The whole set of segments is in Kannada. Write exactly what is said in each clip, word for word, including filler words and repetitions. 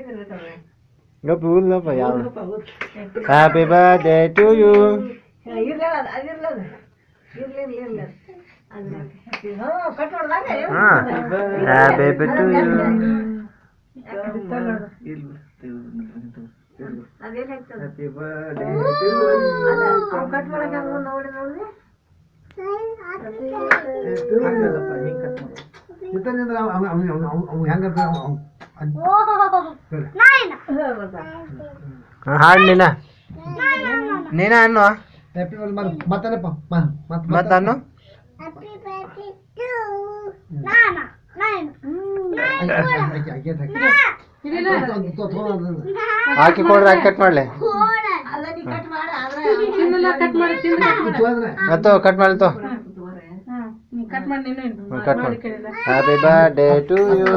Gấp vốn lắm phải không? Happy birthday to you. Ah, happy birthday to you. Happy birthday ಹಾಡು ನೀನ ಅನ್ನು ಮತ್ತನ್ನು ಹಾಕಿ ಕೊಡ್ರಿ ಹಾಕಿ ಕಟ್ ಮಾಡ್ಲಿ ಮತ್ತು ಕಟ್ ಮಾಡ್ತು ಕಟ್ ಮಾಡಿ happy birthday to you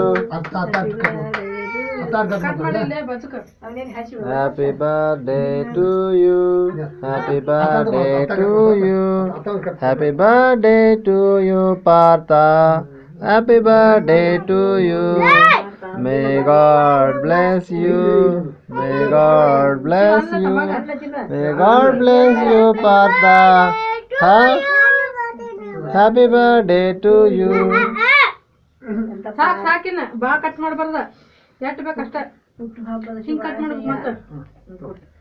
happy birthday to you happy birthday to you happy birthday to you Partha happy birthday to you may God bless you may God bless you may God bless you Partha happy birthday to you ಸಾಕು ಸಾಕಿನ ಬಾ ಕಟ್ ಮಾಡಬಾರ್ದ ಎಷ್ಟು ಬೇಕಷ್ಟ ಹಿಂಗೆ ಕಟ್ ಮಾಡ್ಬೇಕು ಮತ್ತೆ